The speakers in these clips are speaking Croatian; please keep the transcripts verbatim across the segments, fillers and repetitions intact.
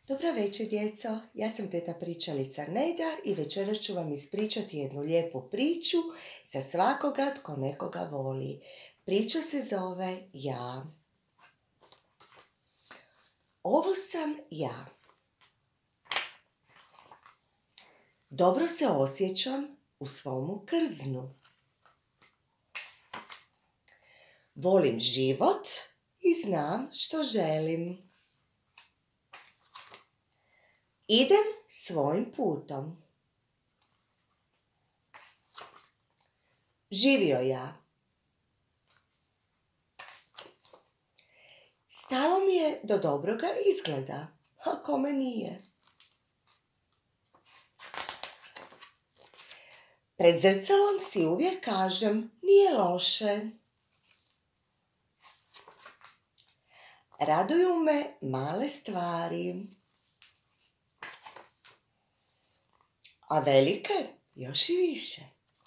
Dobro večer, djeco. Ja sam teta pričalica Neda i večeras ću vam ispričati jednu lijepu priču za svakoga tko nekoga voli. Priča se zove Ja. Ovo sam ja. Dobro se osjećam u svomu krznu. Volim život i znam što želim. Idem svojim putom. Živio ja. Stalo mi je do dobroga izgleda, a kome nije. Pred zrcalom si uvijek kažem, nije loše. Raduju me male stvari, a velike još i više.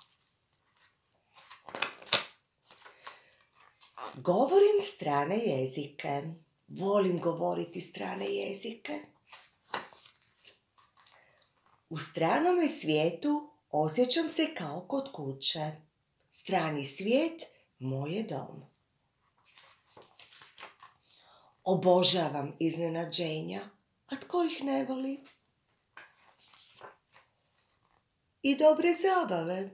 Govorim strane jezike. Volim govoriti strane jezike. U stranome svijetu osjećam se kao kod kuće. Strani svijet, moj je dom. Obožavam iznenađenja, a tko ih ne voli? I dobre zabave.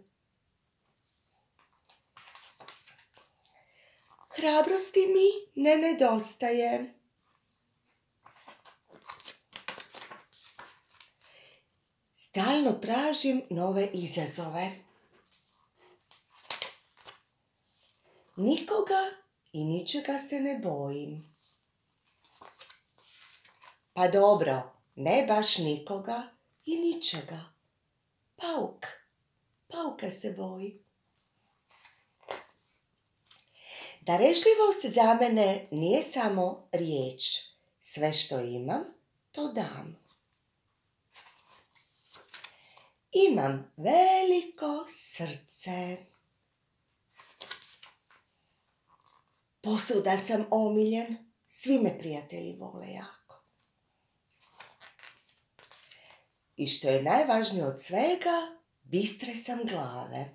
Hrabrosti mi ne nedostaje. Stalno tražim nove izazove. Nikoga i ničega se ne bojim. Pa dobro, ne baš nikoga i ničega. Pauk. Pauka se boji. Darežljivost za mene nije samo riječ. Sve što imam, to dam. Imam veliko srce. Posvuda sam omiljen. Svi me prijatelji vole jako. I što je najvažnije od svega, bistre sam glave.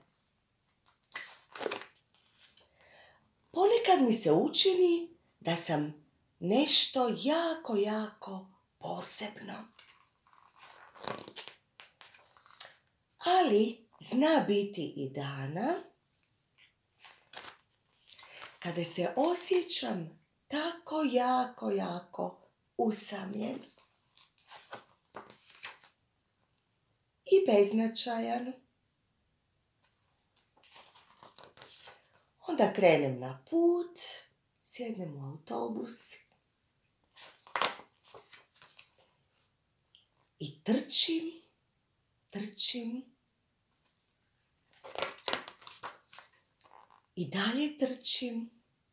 Ponekad mi se učini da sam nešto jako, jako posebno. Ali zna biti i dana kada se osjećam tako jako, jako usamljen i beznačajan. Onda krenem na put, sjednem u autobus i trčim, trčim i dalje trčim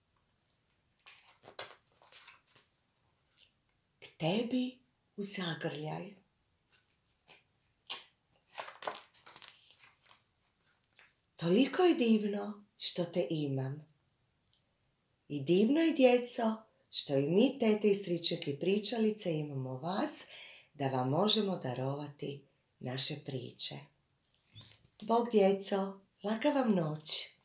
k tebi u zagrljaj. Toliko je divno što te imam. I divno je, djeco, što i mi, tete i stričeki pričalice, imamo vas, da vam možemo darovati naše priče. Bog, djeco, laka vam noć.